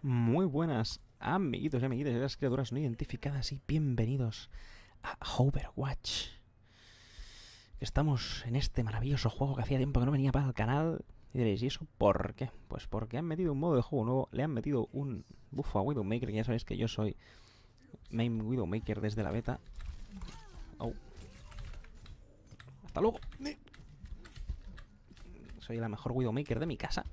Muy buenas, amiguitos y amiguitas de las criaturas no identificadas y bienvenidos a Overwatch. Estamos en este maravilloso juego que hacía tiempo que no venía para el canal. Y diréis, ¿y eso por qué? Pues porque han metido un modo de juego nuevo, le han metido un buffo a Widowmaker, que ya sabéis que yo soy main Widowmaker desde la beta. Oh. ¡Hasta luego! Soy la mejor Widowmaker de mi casa.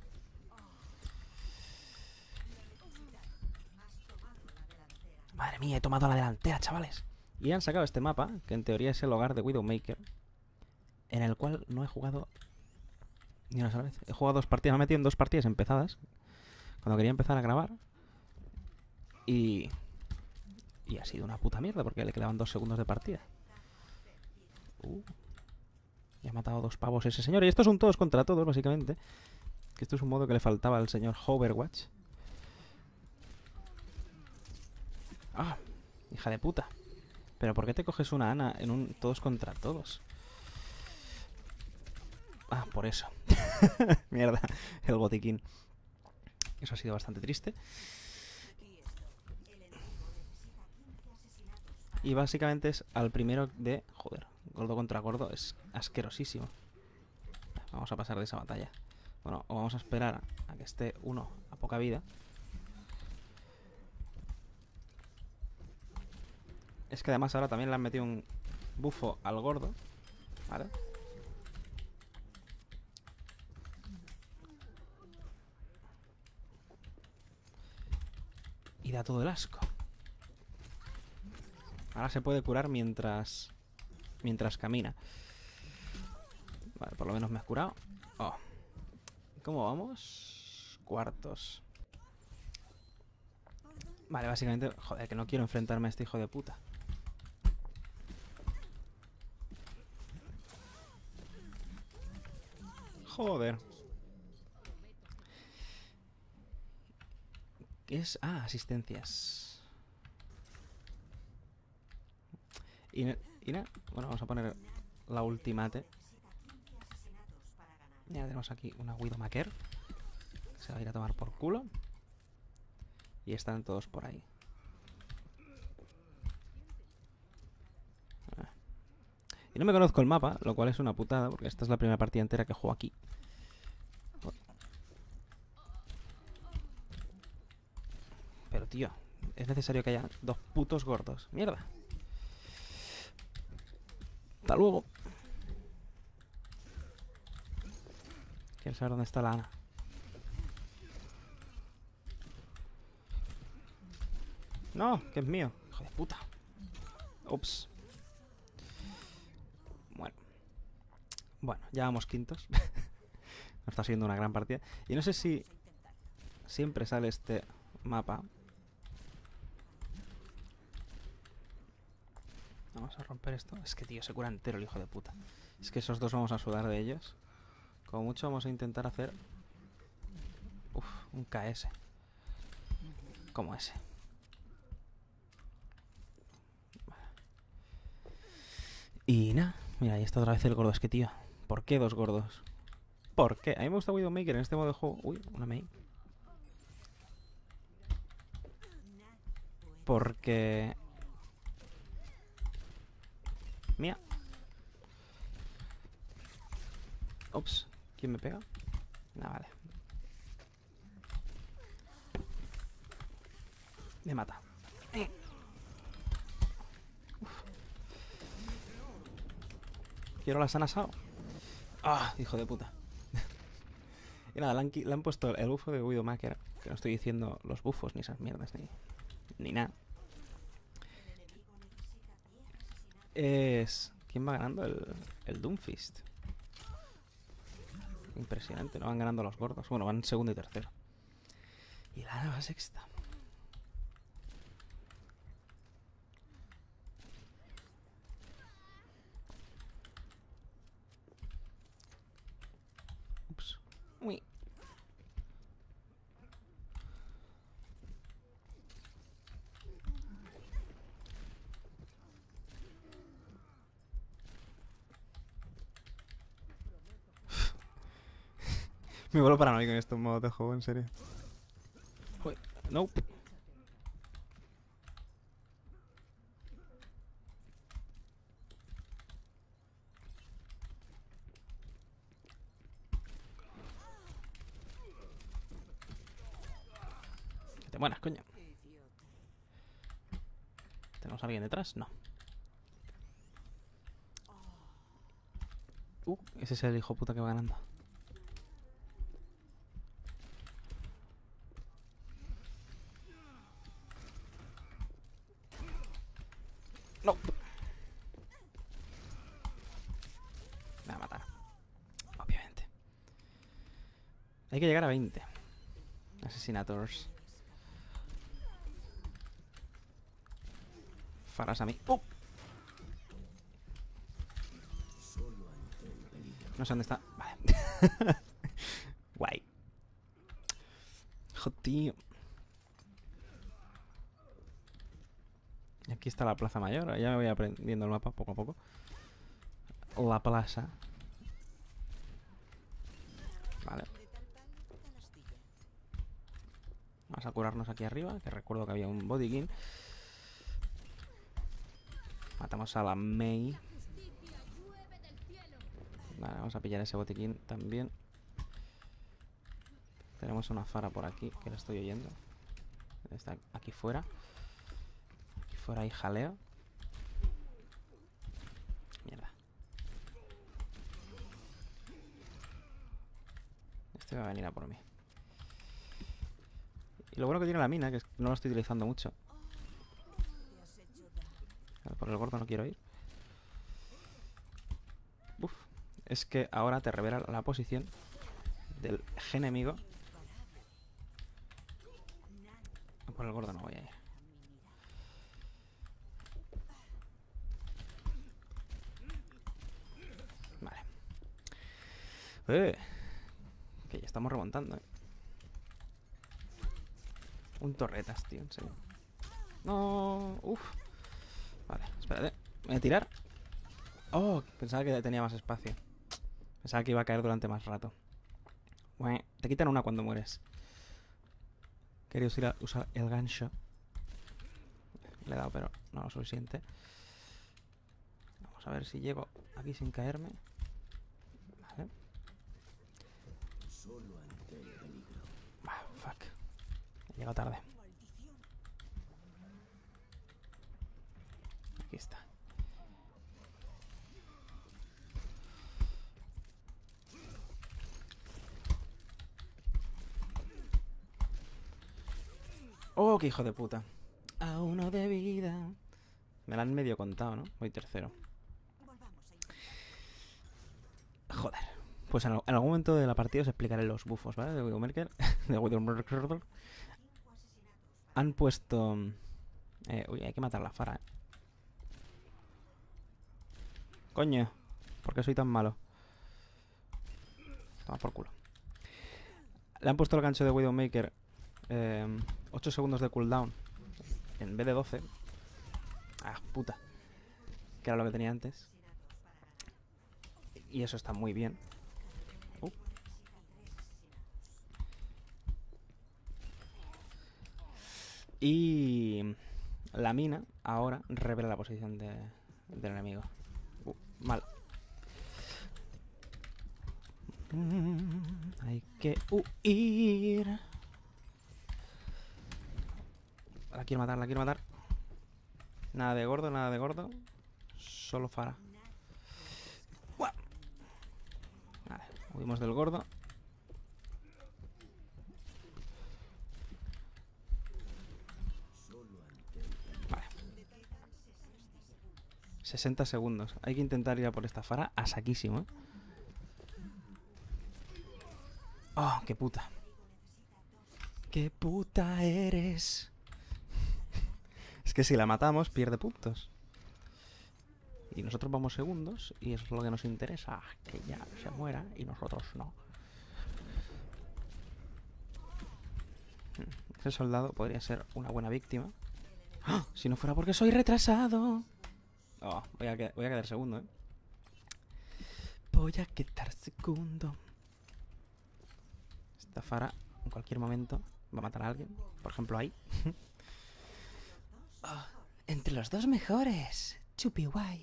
Madre mía, he tomado la delantera, chavales. Y han sacado este mapa, que en teoría es el hogar de Widowmaker, en el cual no he jugado ni una sola vez. He jugado 2 partidas, me he metido en 2 partidas empezadas, cuando quería empezar a grabar. Y ha sido una puta mierda, porque le quedaban 2 segundos de partida. Y ha matado 2 pavos ese señor. Y estos son todos contra todos, básicamente. Que esto es un modo que le faltaba al señor Overwatch. ¡Ah! Hija de puta. ¿Pero por qué te coges una Ana en un todos contra todos? Ah, por eso. Mierda, el botiquín. Eso ha sido bastante triste. Y básicamente es al primero de... Joder, gordo contra gordo es asquerosísimo. Vamos a pasar de esa batalla. Bueno, o vamos a esperar a que esté uno a poca vida. Es que además ahora también le han metido un bufo al gordo. ¿Vale? Y da todo el asco. Ahora se puede curar mientras camina. Vale, por lo menos me has curado. Oh. ¿Cómo vamos? Cuartos. Vale, básicamente... Joder, que no quiero enfrentarme a este hijo de puta. Joder. ¿Qué es? Ah, asistencias. Y nada, bueno, vamos a poner la ultimate. Ya tenemos aquí una Widowmaker. Se va a ir a tomar por culo. Y están todos por ahí. Y no me conozco el mapa, lo cual es una putada, porque esta es la primera partida entera que juego aquí. Pero tío, es necesario que haya 2 putos gordos. Mierda. Hasta luego. Quiero saber dónde está la Ana. No, que es mío. Hijo de puta. Ups. Bueno, ya vamos quintos. No está siendo una gran partida. Y no sé si siempre sale este mapa. Vamos a romper esto. Es que, tío, se cura entero el hijo de puta. Es que esos dos vamos a sudar de ellos. Como mucho vamos a intentar hacer... Uf, un KS. Como ese. Vale. Y nada. Mira, ahí está otra vez el gordo. Es que, tío, ¿por qué 2 gordos? ¿Por qué? A mí me gusta Widowmaker en este modo de juego. Uy, una main. Porque... Mía. Ups. ¿Quién me pega? Nah, vale. Me mata. Quiero la sana Sao. Ah, hijo de puta. Y nada, le han puesto el bufo de Widowmaker. Que no estoy diciendo los bufos ni esas mierdas ni nada. Es... ¿Quién va ganando? El Doomfist. Impresionante, no van ganando los gordos. Bueno, van segundo y tercero. Y la Ana va sexta. Ups. Uy. Me vuelvo paranoico en estos modos de juego, en serio. Uy. Nope. Que te mueras, coño. ¿Tenemos a alguien detrás? No. Ese es el hijo puta que va ganando. No. Me va a matar. Obviamente. Hay que llegar a 20 asesinatos. Farás a mí. No sé dónde está. Vale. Guay. Hijo, tío. Y aquí está la plaza mayor. Ya me voy aprendiendo el mapa poco a poco. La plaza. Vale. Vamos a curarnos aquí arriba, que recuerdo que había un botiquín. Matamos a la Mei. Vale, vamos a pillar ese botiquín también. Tenemos una Fara por aquí, que la estoy oyendo. Está aquí fuera. Aquí fuera hay jaleo. Mierda. Este va a venir a por mí. Y lo bueno que tiene la mina, que no lo estoy utilizando mucho. Por el gordo no quiero ir. Uf. Es que ahora te revela la posición del enemigo. Por el gordo no voy a ir. Vale. Que ya estamos remontando, Un torretas, tío, en serio. No. Uf. Vale, espérate. Voy a tirar. Oh, pensaba que tenía más espacio. Pensaba que iba a caer durante más rato. Bueno, te quitan una cuando mueres. Quería usar el gancho. Le he dado, pero no lo suficiente. Vamos a ver si llego aquí sin caerme. Vale. Fuck. He llegado tarde. Aquí está. Oh, qué hijo de puta. A uno de vida. Me la han medio contado, ¿no? Voy tercero. Joder. Pues en algún momento de la partida os explicaré los bufos, ¿vale? De Widowmaker. De Widowmaker. Han puesto... uy, hay que matar a la Fara, Coño. ¿Por qué soy tan malo? Toma por culo. Le han puesto el gancho de Widowmaker 8 segundos de cooldown en vez de 12. Ah, puta. Que era lo que tenía antes. Y eso está muy bien. Y la mina ahora revela la posición del enemigo. Mal. Hay que huir. La quiero matar, la quiero matar. Nada de gordo, nada de gordo. Solo Fara. ¡Buah! Vale, huimos del gordo. Vale. 60 segundos. Hay que intentar ir a por esta Fara a saquísimo, Oh, qué puta. ¡Qué puta eres! Es que si la matamos, pierde puntos. Y nosotros vamos segundos, y eso es lo que nos interesa. Que ya se muera, y nosotros no. Ese soldado podría ser una buena víctima. ¡Oh! Si no fuera porque soy retrasado. Oh, voy a quedar segundo, Voy a quedar segundo. Esta Fara, en cualquier momento, Va a matar a alguien. Por ejemplo, ahí. Oh, entre los dos mejores. Chupi guay.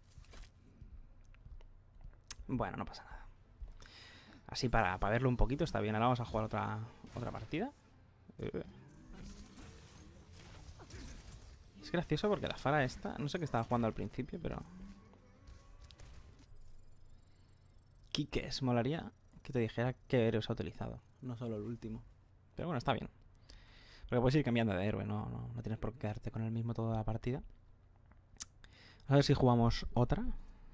Bueno, no pasa nada. Así para verlo un poquito está bien. Ahora vamos a jugar otra partida. Es gracioso porque la Fara esta... No sé qué estaba jugando al principio, pero... Kikes, molaría que te dijera qué héroes ha utilizado. No solo el último. Pero bueno, está bien. Porque puedes ir cambiando de héroe, no tienes por qué quedarte con el mismo toda la partida. A ver si jugamos otra.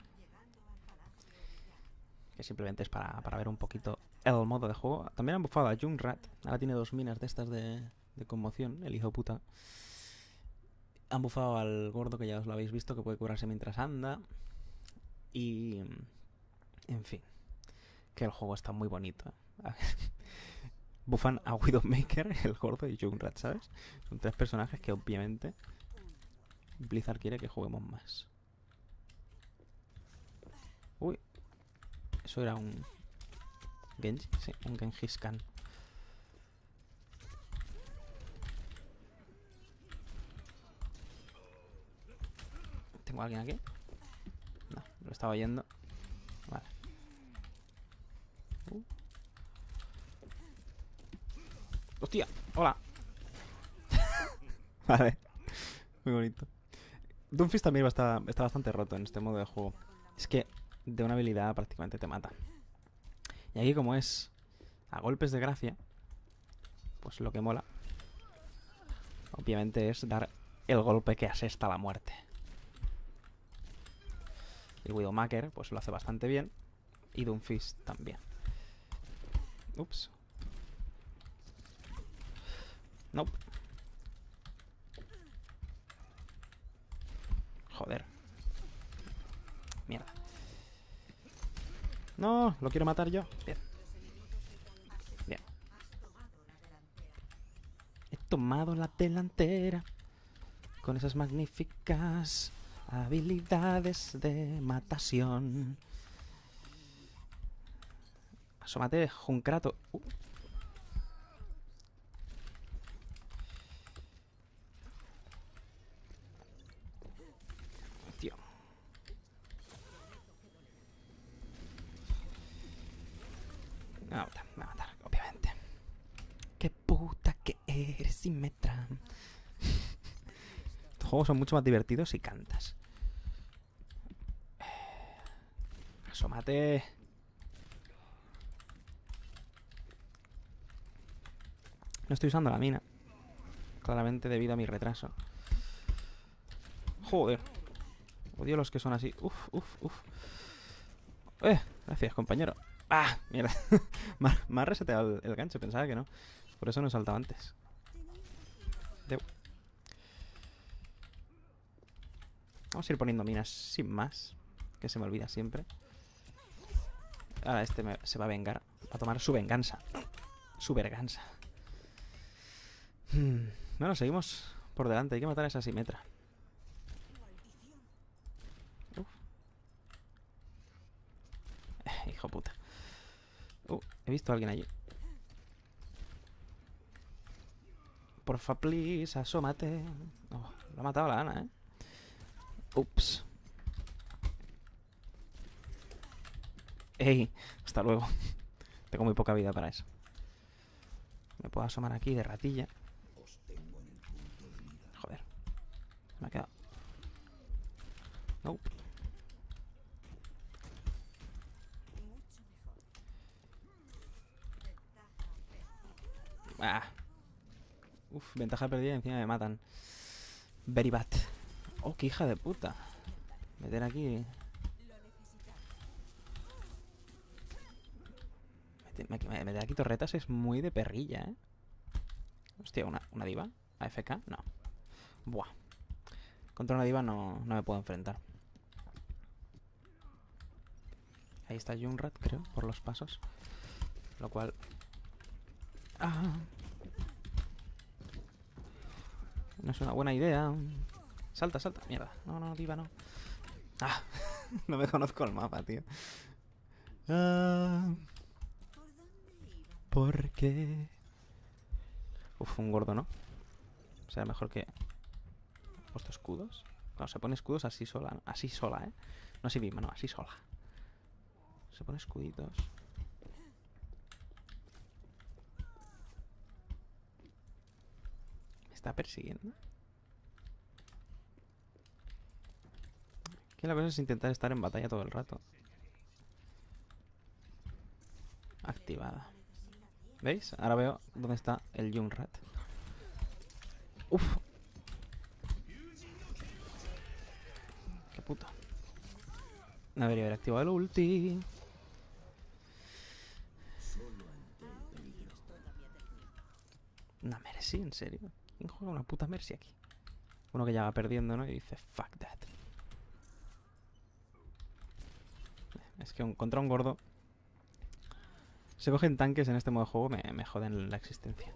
Que simplemente es para ver un poquito el modo de juego. También han bufado a Junkrat. Ahora tiene 2 minas de estas de conmoción, el hijo puta. Han bufado al gordo, que ya os lo habéis visto, que puede curarse mientras anda. Y... en fin. Que el juego está muy bonito. Bufan a Widowmaker, el gordo y Junkrat, ¿sabes? Son 3 personajes que obviamente Blizzard quiere que juguemos más. Uy. Eso era un... Genji, sí, un Genghis Khan. ¿Tengo a alguien aquí? No, lo estaba oyendo. Vale. ¡Hostia! ¡Hola! Vale. Muy bonito. Doomfist también está bastante roto en este modo de juego. Es que de una habilidad prácticamente te mata. Y aquí, como es a golpes de gracia, pues lo que mola obviamente es dar el golpe que asesta la muerte. El Widowmaker pues lo hace bastante bien. Y Doomfist también. Ups. Nope. Joder. Mierda. No, lo quiero matar yo. Bien. Bien. He tomado la delantera con esas magníficas habilidades de matación. Asómate, Juncrato. Tío. Me va a matar, obviamente. Qué puta que eres, Symmetra. Estos juegos son mucho más divertidos si cantas. Asómate. No estoy usando la mina. Claramente debido a mi retraso. Joder. Odio los que son así. Uf. Gracias, compañero. ¡Ah! Mierda. Me ha reseteado el gancho. Pensaba que no. Por eso no he saltado antes. Vamos a ir poniendo minas sin más. Que se me olvida siempre. Ahora este se va a vengar. Va a tomar su venganza. Su verganza. Bueno, seguimos por delante. Hay que matar a esa Symmetra. Hijo puta. He visto a alguien allí. Porfa, please, asómate. Oh, lo ha matado la Ana, Ups. Ey, hasta luego. Tengo muy poca vida para eso. Me puedo asomar aquí de ratilla. Joder. Me ha quedado. Nope. Uf, ventaja perdida y encima me matan. Very bad. Oh, qué hija de puta. Meter aquí. Meter aquí torretas es muy de perrilla, Hostia, ¿una diva? ¿AFK? No. Buah. Contra una diva no me puedo enfrentar. Ahí está Junkrat, creo, por los pasos. Lo cual... no es una buena idea. Salta. Mierda. No, diva no. No me conozco el mapa, tío. ¿Por qué? Uf, un gordo, ¿no? O sea, mejor que... ¿He puesto escudos? Claro, se pone escudos así sola, ¿no? Así sola, ¿eh? No así misma, no, así sola. Se pone escuditos. Me está persiguiendo. Aquí la cosa es intentar estar en batalla todo el rato. Activada. ¿Veis? Ahora veo dónde está el Junkrat. Uf. Qué puto. No debería haber activado el ulti. Una Mercy, ¿en serio? ¿Quién juega una puta Mercy aquí? Uno que ya va perdiendo, ¿no? Y dice, fuck that. Es que contra un gordo... Se cogen tanques en este modo de juego, me joden la existencia.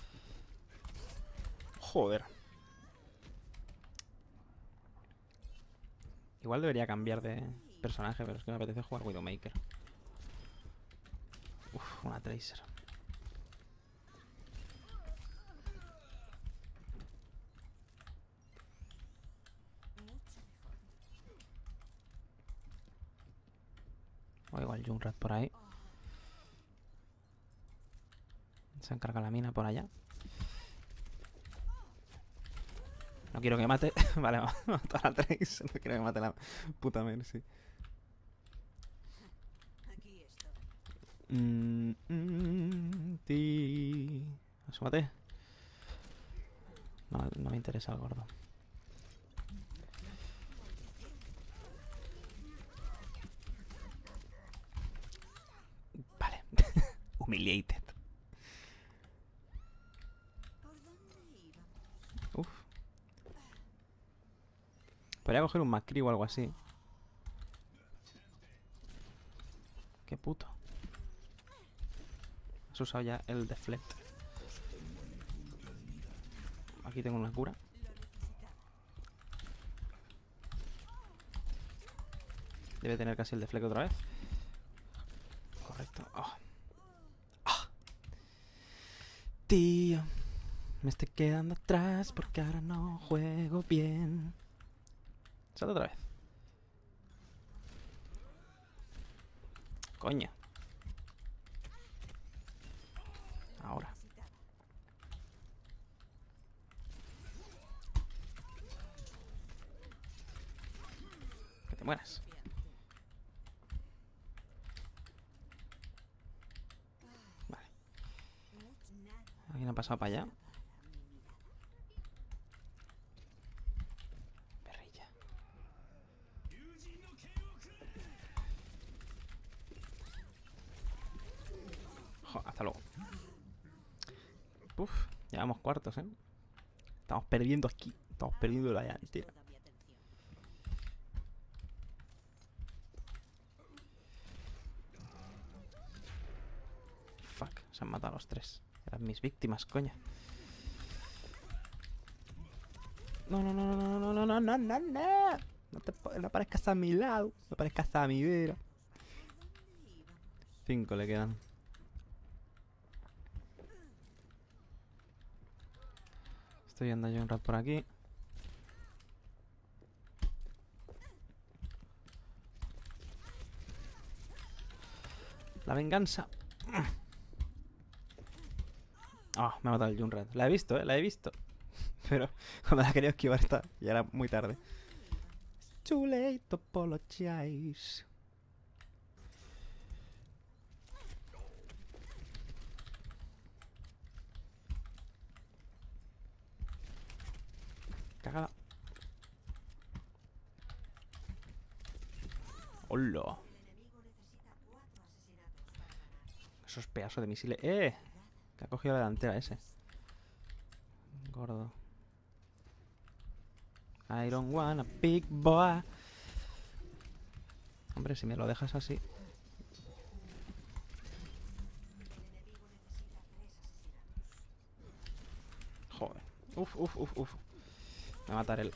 Joder. Igual debería cambiar de personaje, pero es que me apetece jugar Widowmaker. Uf, una Tracer. O igual Junkrat por ahí. Se encarga la mina por allá. No quiero que mate... Vale, va a matar a Tracer. No quiero que mate la puta Mercy. Asúmate. No, no me interesa el gordo. Vale. Humiliated. Uf. Podría coger un Macri o algo así. Qué puto. Has usado ya el deflect. Aquí tengo una cura. Debe tener casi el deflect otra vez. Correcto. Oh. Oh. Tío, me estoy quedando atrás porque ahora no juego bien. Salta otra vez. Coño. Ahora. Que te mueras. Vale. ¿Alguien ha pasado para allá? Perrilla. Hasta luego. Uf, llevamos cuartos, ¿eh? Estamos perdiendo aquí. Estamos perdiendo la delantera. Fuck, se han matado a los tres. Eran mis víctimas, coño. No, no, no, no, no, no, no, no, no, no. No aparezcas a mi lado. No aparezcas a mi vera. 5 le quedan. Estoy viendo yo un rat por aquí. La venganza. Ah, me ha matado el Junkrat. La he visto, la he visto. Pero cuando la quería esquivar ya era muy tarde. It's too late to apologize. Cagada. ¡Hola! Esos pedazos de misiles. Que ha cogido la delantera ese. Gordo. I don't want a big boy. Hombre, si me lo dejas así. Joder. Uf, uf, uf, uf. Me va a matar él.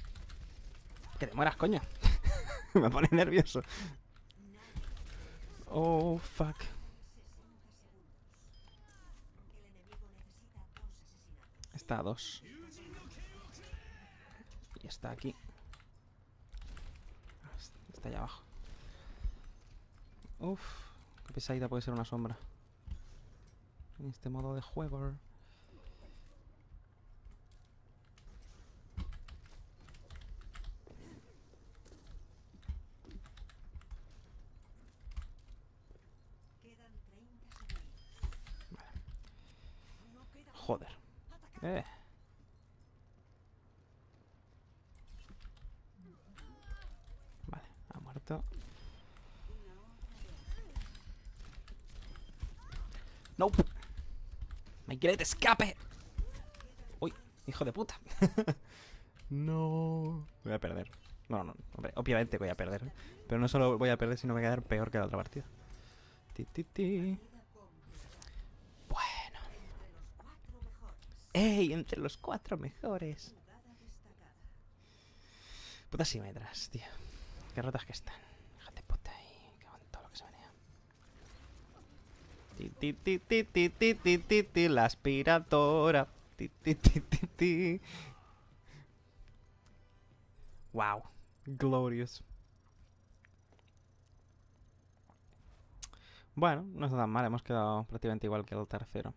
Que te mueras, coño. Me pone nervioso. Oh, fuck. Está a 2. Y está aquí. Está allá abajo. Uf, qué pesadita puede ser una sombra. En este modo de juego. Joder. Vale, ha muerto. Nope. My great escape. Uy, hijo de puta. No. Voy a perder. No, no, hombre, obviamente voy a perder. Pero no solo voy a perder, sino voy a quedar peor que la otra partida. Bueno. ¡Ey! Entre los 4 mejores. Putas simetras, tío. Qué rotas que están. Fíjate puta ahí. Que con todo lo que se venía. La aspiradora. Wow. Glorious. Bueno, no está tan mal. Hemos quedado prácticamente igual que el tercero.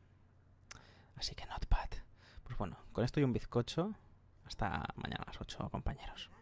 Así que not bad. Pues bueno, con esto y un bizcocho. Hasta mañana a las 8, compañeros.